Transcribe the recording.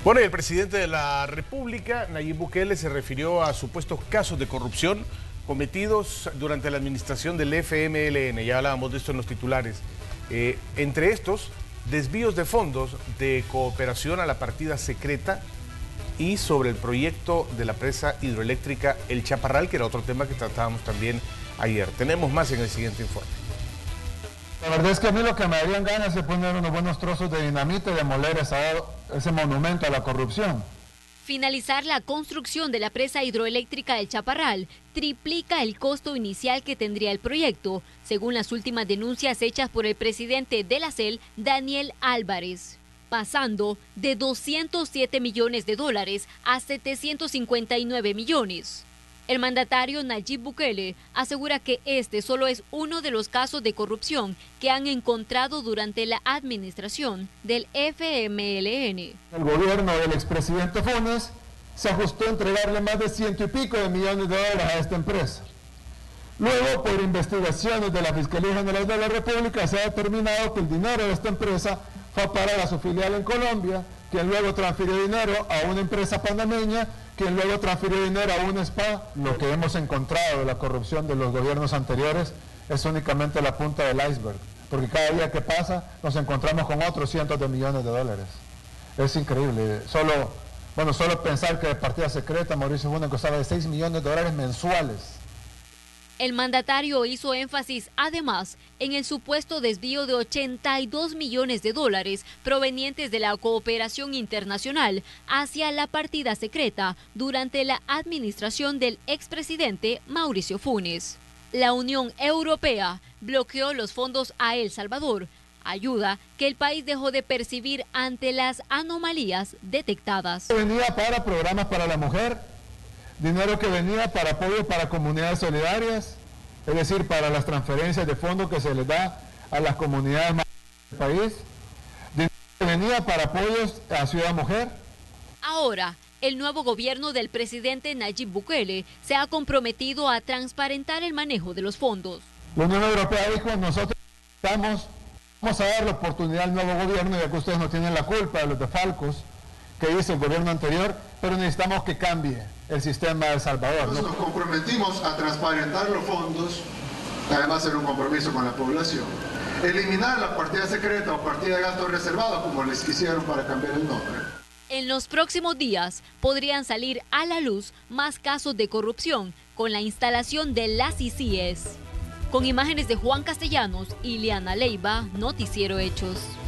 Bueno, y el presidente de la República, Nayib Bukele, se refirió a supuestos casos de corrupción cometidos durante la administración del FMLN. Ya hablábamos de esto en los titulares. Entre estos, desvíos de fondos de cooperación a la partida secreta y sobre el proyecto de la presa hidroeléctrica El Chaparral, que era otro tema que tratábamos también ayer. Tenemos más en el siguiente informe. La verdad es que a mí lo que me darían ganas es poner unos buenos trozos de dinamita y demoler ese monumento a la corrupción. Finalizar la construcción de la presa hidroeléctrica El Chaparral triplica el costo inicial que tendría el proyecto, según las últimas denuncias hechas por el presidente de la CEL, Daniel Álvarez, pasando de 207 millones de dólares a 759 millones. El mandatario Nayib Bukele asegura que este solo es uno de los casos de corrupción que han encontrado durante la administración del FMLN. El gobierno del expresidente Funes se ajustó a entregarle más de 100 y pico de millones de dólares a esta empresa. Luego, por investigaciones de la Fiscalía General de la República, se ha determinado que el dinero de esta empresa fue a parar a su filial en Colombia, quien luego transfirió dinero a una empresa panameña, quien luego transfirió dinero a un spa. Lo que hemos encontrado de la corrupción de los gobiernos anteriores es únicamente la punta del iceberg, porque cada día que pasa nos encontramos con otros cientos de millones de dólares. Es increíble. Solo pensar que de partida secreta Mauricio Funes costaba de 6 millones de dólares mensuales. El mandatario hizo énfasis, además, en el supuesto desvío de 82 millones de dólares provenientes de la cooperación internacional hacia la partida secreta durante la administración del expresidente Mauricio Funes. La Unión Europea bloqueó los fondos a El Salvador, ayuda que el país dejó de percibir ante las anomalías detectadas. Venía para programas para la mujer, dinero que venía para apoyo para comunidades solidarias, es decir, para las transferencias de fondos que se les da a las comunidades más del país, dinero que venía para apoyos a Ciudad Mujer. Ahora, el nuevo gobierno del presidente Nayib Bukele se ha comprometido a transparentar el manejo de los fondos. La Unión Europea dijo, nosotros vamos a dar la oportunidad al nuevo gobierno, ya que ustedes no tienen la culpa de los desfalcos que hizo el gobierno anterior, pero necesitamos que cambie el sistema de El Salvador. Nos comprometimos a transparentar los fondos, además ser un compromiso con la población. Eliminar la partida secreta o partida de gastos reservados, como les quisieron para cambiar el nombre. En los próximos días podrían salir a la luz más casos de corrupción con la instalación de las ICIES. Con imágenes de Juan Castellanos y Liana Leiva, Noticiero Hechos.